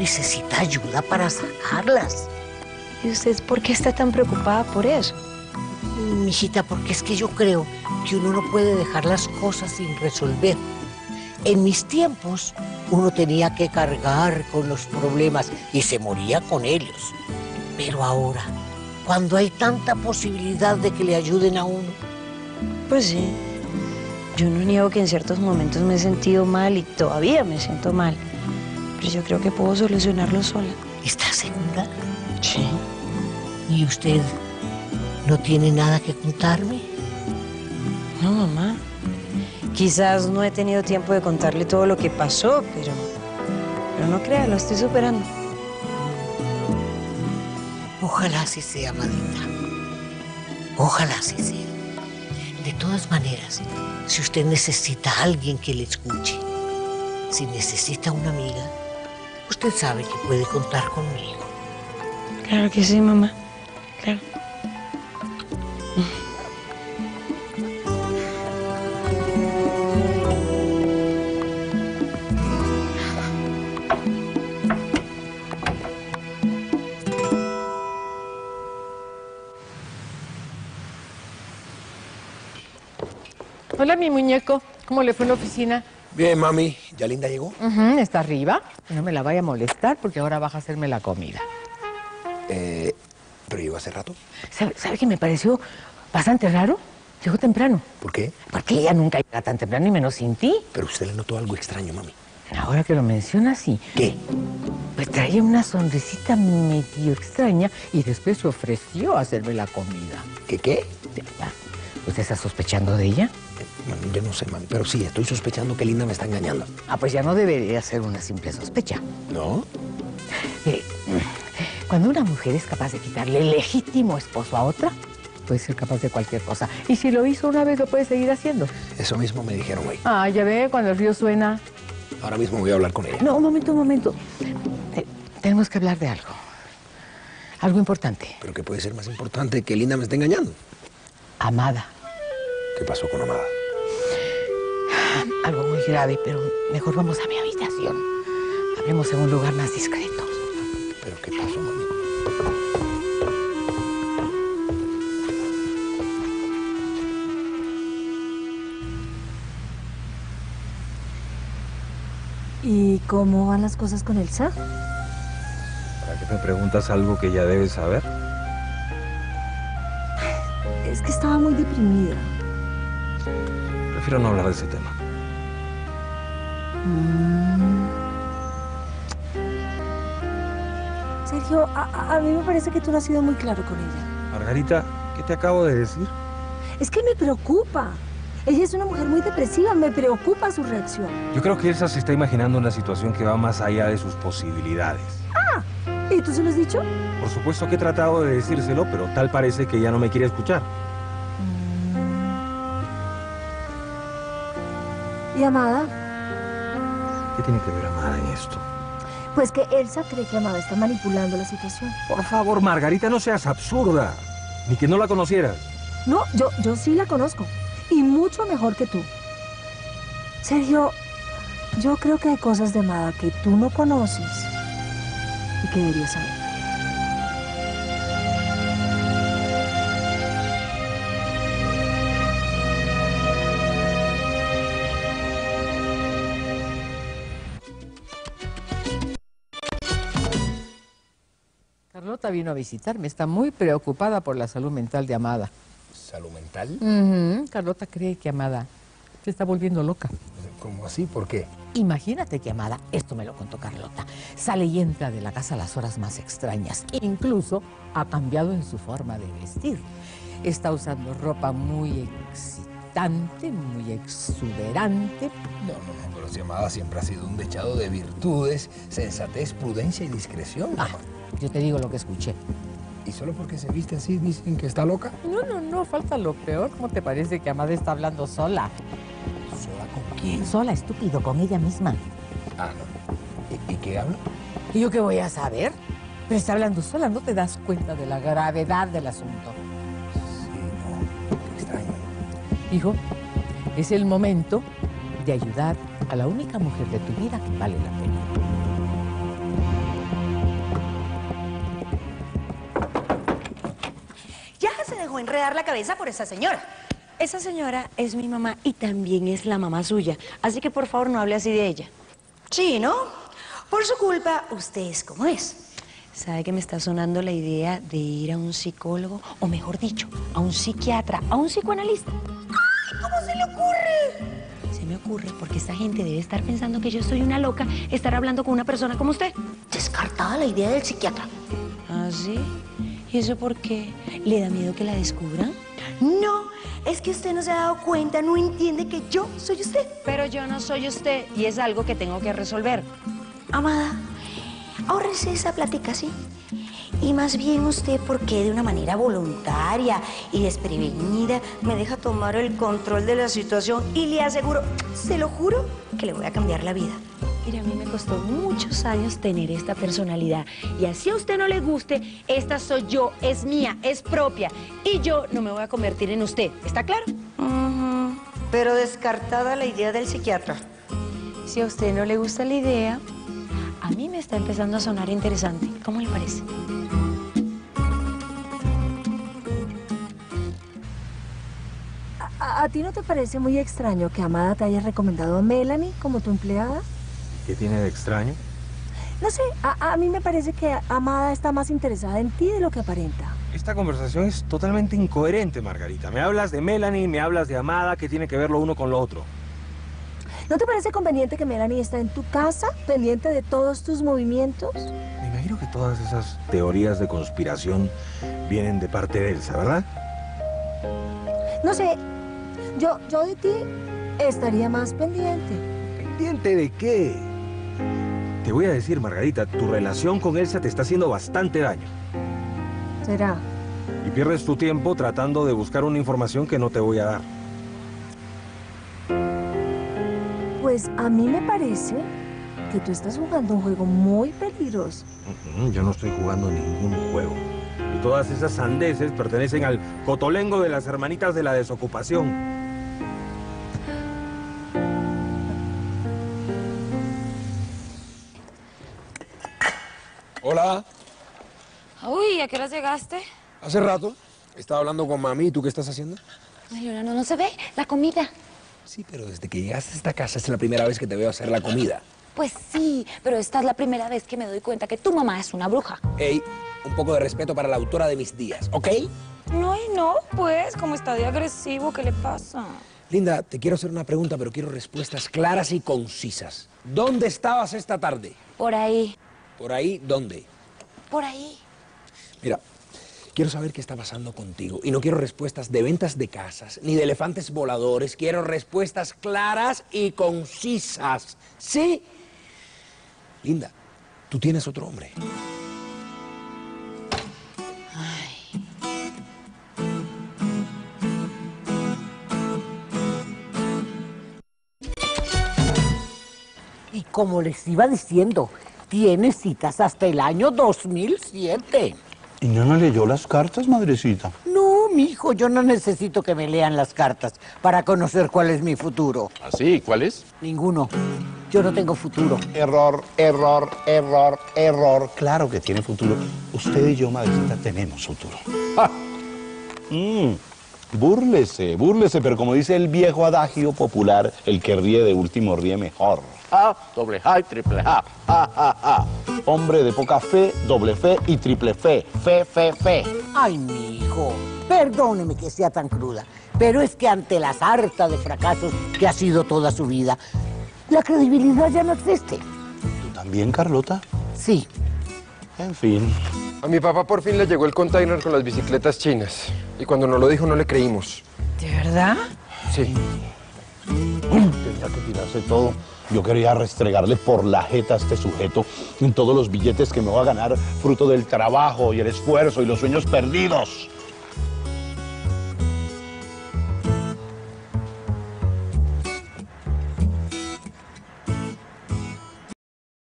necesita ayuda para sacarlas. ¿Y usted por qué está tan preocupada por eso? Mijita, porque es que yo creo que uno no puede dejar las cosas sin resolver. En mis tiempos, uno tenía que cargar con los problemas y se moría con ellos. Pero ahora, cuando hay tanta posibilidad de que le ayuden a uno... Pues sí. Yo no niego que en ciertos momentos me he sentido mal y todavía me siento mal. Pero yo creo que puedo solucionarlo sola. ¿Está segura? Sí. ¿Y usted no tiene nada que contarme? No, mamá. Quizás no he tenido tiempo de contarle todo lo que pasó, pero no crea, lo estoy superando. Ojalá así sea, amadita. Ojalá así sea. De todas maneras, si usted necesita a alguien que le escuche, si necesita una amiga, usted sabe que puede contar conmigo. Claro que sí, mamá. Claro. Hola, mi muñeco. ¿Cómo le fue en la oficina? Bien, mami. ¿Ya Linda llegó? Está arriba. No me la vaya a molestar porque ahora baja a hacerme la comida. ¿Pero llegó hace rato? ¿Sabe que me pareció bastante raro? Llegó temprano. ¿Por qué? Porque ella nunca llega tan temprano y menos sin ti. Pero usted le notó algo extraño, mami. Ahora que lo menciona, sí. ¿Qué? Pues traía una sonrisita medio extraña y después se ofreció a hacerme la comida. ¿Qué? ¿Usted está sospechando de ella? Mami, yo no sé, mami, pero sí, estoy sospechando que Linda me está engañando. Pues ya no debería ser una simple sospecha. ¿No? Mire, cuando una mujer es capaz de quitarle el legítimo esposo a otra, puede ser capaz de cualquier cosa. Y si lo hizo una vez, lo puede seguir haciendo. Eso mismo me dijeron hoy. Ya ve, cuando el río suena. Ahora mismo voy a hablar con ella. No, un momento. Tenemos que hablar de algo. Algo importante. ¿Pero qué puede ser más importante que Linda me esté engañando? Amada. ¿Qué pasó con Amada? Algo muy grave, pero mejor vamos a mi habitación. Hablemos en un lugar más discreto. ¿Pero qué pasó, mami? ¿Y cómo van las cosas con Elsa? ¿Para qué me preguntas algo que ya debes saber? Es que estaba muy deprimida. Prefiero no hablar de ese tema. Sergio, a mí me parece que tú no has sido muy claro con ella. Margarita, ¿qué te acabo de decir? Es que me preocupa. Ella es una mujer muy depresiva, me preocupa su reacción. Yo creo que Elsa se está imaginando una situación que va más allá de sus posibilidades. ¿Y tú se lo has dicho? Por supuesto que he tratado de decírselo, pero tal parece que ya no me quiere escuchar. ¿Y Amada? ¿Qué tiene que ver Amada en esto? Pues que Elsa cree que Amada está manipulando la situación. Por favor, Margarita, no seas absurda. Ni que no la conocieras. No, yo sí la conozco. Y mucho mejor que tú. Sergio, yo creo que hay cosas de Amada que tú no conoces y que deberías saber. Carlota vino a visitarme. Está muy preocupada por la salud mental de Amada. ¿Salud mental? Carlota cree que Amada se está volviendo loca. ¿Cómo así? ¿Por qué? Imagínate que Amada, esto me lo contó Carlota, sale y entra de la casa a las horas más extrañas. Incluso ha cambiado en su forma de vestir. Está usando ropa muy excitante, muy exuberante. No, pero si Amada siempre ha sido un dechado de virtudes, sensatez, prudencia y discreción. Yo te digo lo que escuché. ¿Y solo porque se viste así dicen que está loca? No, falta lo peor. ¿Cómo te parece que Amada está hablando sola? ¿Sola con quién? Sola, estúpido, con ella misma. No. ¿Y qué habla? ¿Y yo qué voy a saber? Pero está hablando sola, ¿no te das cuenta de la gravedad del asunto? Sí, no, qué extraño. Hijo, es el momento de ayudar a la única mujer de tu vida que vale la pena. a enredar la cabeza por esa señora. Esa señora es mi mamá y también es la mamá suya. Así que por favor no hable así de ella. Sí, ¿no? Por su culpa, usted es como es. ¿Sabe que me está sonando la idea de ir a un psicólogo? O mejor dicho, a un psiquiatra, a un psicoanalista. ¡Ay, cómo se le ocurre! Se me ocurre porque esta gente debe estar pensando que yo soy una loca estar hablando con una persona como usted. Descartada la idea del psiquiatra. ¿Ah, sí? ¿Y eso por qué? ¿Le da miedo que la descubran? No, es que usted no se ha dado cuenta, no entiende que yo soy usted. Pero yo no soy usted y es algo que tengo que resolver. Amada, ahórrese esa plática, ¿sí? Y más bien usted, porque de una manera voluntaria y desprevenida me deja tomar el control de la situación y le aseguro, se lo juro, que le voy a cambiar la vida. Mire, a mí me costó muchos años tener esta personalidad y así a usted no le guste, esta soy yo, es mía, es propia y yo no me voy a convertir en usted, ¿está claro? Pero descartada la idea del psiquiatra. Si a usted no le gusta la idea, a mí me está empezando a sonar interesante. ¿Cómo le parece? ¿A ti no te parece muy extraño que Amada te haya recomendado a Melanie como tu empleada? ¿Qué tiene de extraño? No sé, a mí me parece que Amada está más interesada en ti de lo que aparenta. Esta conversación es totalmente incoherente, Margarita. Me hablas de Melanie, me hablas de Amada, ¿qué tiene que ver lo uno con lo otro? ¿No te parece conveniente que Melanie está en tu casa, pendiente de todos tus movimientos? Me imagino que todas esas teorías de conspiración vienen de parte de Elsa, ¿verdad? No sé, yo de ti estaría más pendiente. ¿Pendiente de qué? Te voy a decir, Margarita, tu relación con Elsa te está haciendo bastante daño. ¿Será? Y pierdes tu tiempo tratando de buscar una información que no te voy a dar. Pues a mí me parece que tú estás jugando un juego muy peligroso. Yo no estoy jugando ningún juego. Y todas esas sandeces pertenecen al cotolengo de las hermanitas de la desocupación. Hola, Uy, ¿a qué hora llegaste? hace rato estaba hablando con mami. ¿Y tú qué estás haciendo? Ay, Leonardo, no se ve la comida. Sí, pero desde que llegaste a esta casa es la primera vez que te veo hacer la comida. Pues sí, pero esta es la primera vez que me doy cuenta que tu mamá es una bruja. Ey, un poco de respeto para la autora de mis días, ¿ok? No, y no, pues, como está de agresivo, ¿qué le pasa? Linda, te quiero hacer una pregunta, pero quiero respuestas claras y concisas. ¿Dónde estabas esta tarde? Por ahí, ¿Por ahí? ¿Dónde? por ahí. Mira, quiero saber qué está pasando contigo. Y no quiero respuestas de ventas de casas, ni de elefantes voladores. Quiero respuestas claras y concisas. ¿Sí? Linda, tú tienes otro hombre. Y como les iba diciendo, tiene citas hasta el año 2007. ¿Y no leyó las cartas, madrecita? No, mijo, yo no necesito que me lean las cartas para conocer cuál es mi futuro. ¿Ah, sí? ¿Cuál es? Ninguno. Yo no tengo futuro. Error, error, error, error. Claro que tiene futuro. Usted y yo, madrecita, tenemos futuro. ¡Ah! Búrlese, búrlese, pero como dice el viejo adagio popular, el que ríe de último ríe mejor. A, doble A y triple A. Hombre de poca fe, doble fe y triple fe. Fe, fe, fe. Ay, mijo, perdóneme que sea tan cruda, pero es que ante la sarta de fracasos que ha sido toda su vida, la credibilidad ya no existe. ¿Tú también, Carlota? Sí. En fin. A mi papá por fin le llegó el container con las bicicletas chinas. Y cuando nos lo dijo no le creímos. ¿De verdad? Sí. Tenía que tirarse todo. Yo quería restregarle por la jeta a este sujeto en todos los billetes que me va a ganar fruto del trabajo y el esfuerzo y los sueños perdidos.